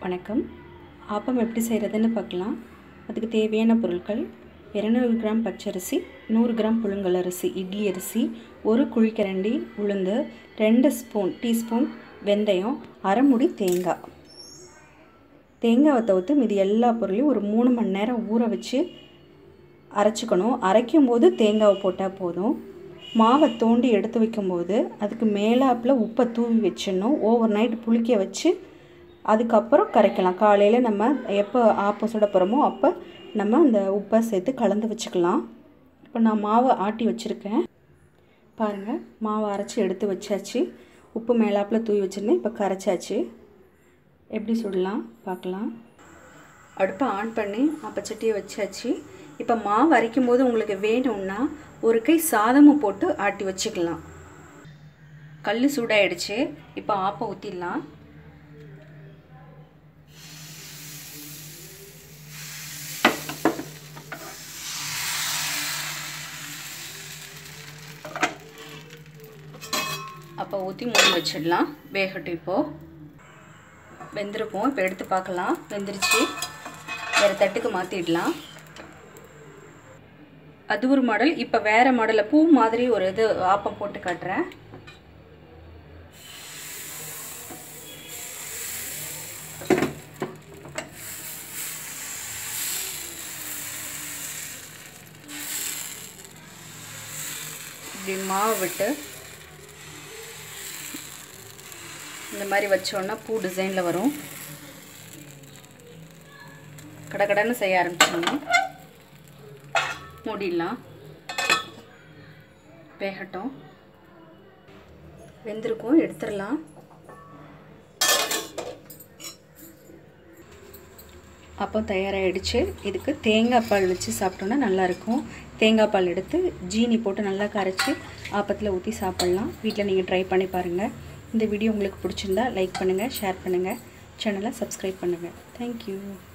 வணக்கம். ஆப்பம் எப்படி செய்கிறதுன்னு பார்க்கலாம். அதுக்கு தேவையான பொருட்கள் 200 கிராம் பச்சரிசி, 100 கிராம் புழுங்கலரிசி, இட்லி அரிசி, 1 குழிக்கரண்டி உளுந்து, 2 டீஸ்பூன் வெந்தயம், அரை முடி தேங்காய். தேங்காவை தவிர்த்து மீதி எல்லா பொருளையும் ஒரு 3 மணி நேரம் ஊற வச்சு அரைச்சிக்கணும். அரைக்கும் போது தேங்காவை போட்டால் போதும். மாவை தோண்டி எடுத்து வைக்கும்போது அதுக்கு மேலாப்பில் உப்பை தூவி வச்சிடணும். ஓவர் நைட் புளிக்க வச்சு அதுக்கப்புறம் கரைக்கலாம். காலையில் நம்ம எப்போ ஆப்பம் சுட போகிறோமோ அப்போ நம்ம அந்த உப்பை சேர்த்து கலந்து வச்சுக்கலாம். இப்போ நான் மாவை ஆட்டி வச்சுருக்கேன் பாருங்கள். மாவை அரைச்சி எடுத்து வச்சாச்சு. உப்பு மேலாப்பில் தூவி வச்சுருந்தேன். இப்போ கரைச்சாச்சு. எப்படி சுடலாம் பார்க்கலாம். அடுப்பை ஆன் பண்ணி அப்பச்சட்டியை வச்சாச்சு. இப்போ மாவு அரைக்கும் போது உங்களுக்கு வேணும்னா ஒரு கை சாதமும் போட்டு ஆட்டி வச்சுக்கலாம். கல் சூடாயிடுச்சு. இப்போ ஆப்பம் ஊற்றிடலாம். அப்போ ஊற்றி மூடி வச்சிடலாம். வேகட்டும். இப்போது வெந்திருக்கும். இப்போ எடுத்து பார்க்கலாம். வெந்துருச்சு. வேறு தட்டுக்கு மாற்றிடலாம். அது ஒரு மாடல். இப்போ வேறு மாடலில் பூ மாதிரி ஒரு இது ஆப்பம் போட்டு காட்டுறேன். இப்படி மாவு விட்டு இந்த மாதிரி வச்சோன்னா பூ டிசைனில் வரும். கடகடன்னு செய்ய ஆரம்பிச்சோன்னா மூடிடலாம். வேகட்டும். வெந்திருக்கும். எடுத்துடலாம். அப்போ தயாராகிடுச்சு. இதுக்கு தேங்காய் பால் வச்சு சாப்பிட்டோன்னா நல்லாயிருக்கும். தேங்காய் பால் எடுத்து ஜீனி போட்டு நல்லா கரைச்சி ஆப்பத்தில் ஊற்றி சாப்பிட்லாம். வீட்டில் நீங்கள் ட்ரை பண்ணி பாருங்கள். இந்த வீடியோ உங்களுக்கு பிடிச்சிருந்தா லைக் பண்ணுங்கள், ஷேர் பண்ணுங்கள், சேனலை சப்ஸ்கிரைப் பண்ணுங்கள். தேங்க்யூ.